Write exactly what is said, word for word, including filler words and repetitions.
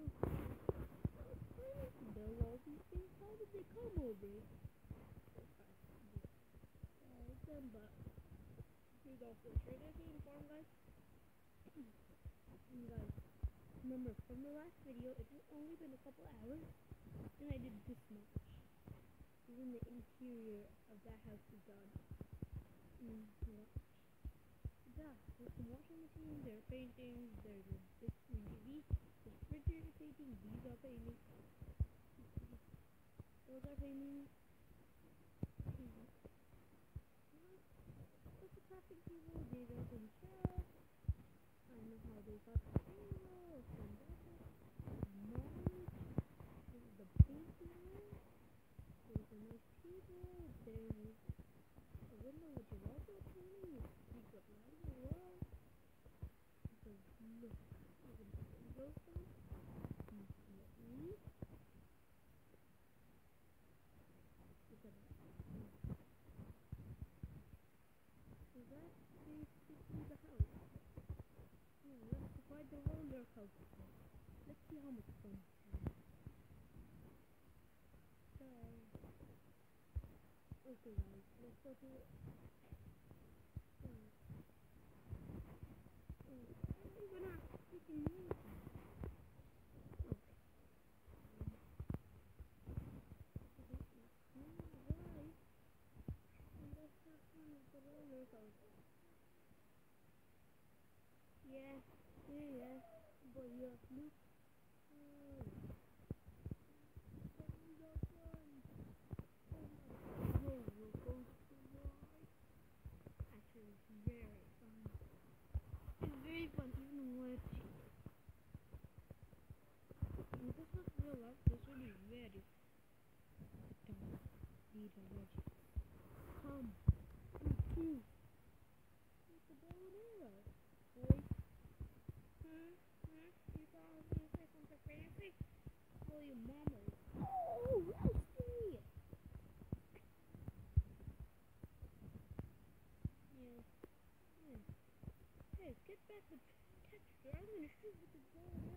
Though all these things, how did they come over? Uh, them, but here's also a shirt I came from, guys. And guys, remember from the last video, it has only been a couple hours, and I did this much. Even the interior of that house is done. Mm, yeah. Yeah, there's some washing machines, there are paintings, there's a big screen T V, there's refrigerator paintings, these are paintings, those are paintings. Mm-hmm. What's the crafting table? These are some shelves. I don't know how they got the table, some buttons, mulch. This is the painting room. There's a nice table. There's a window which is also a painting with secret light as well. Because look, you can see those things. You see it. Look at that. So that's basically the house. Yeah, let's ride the roller coaster. Let's see how much fun it is. So, okay guys, let's go to it. Uh, uh, even a freaking monkey. Okay. Alright. And let's have fun with the roller coaster. Yeah, yeah, yeah. But yeah, look. Uh, roller coaster ride. Actually, it's very fun. It's very fun, even worth it. If this was real life, this would be very. Don't need a logic. Come. Mm-hmm. It's a bow and arrow. Boy. Hmm? Hmm? You thought I was gonna say something fancy? Well, your mama is. Oh, Rusty! Yeah. Yeah. Hey, get back the texture. I'm gonna shoot with the bow and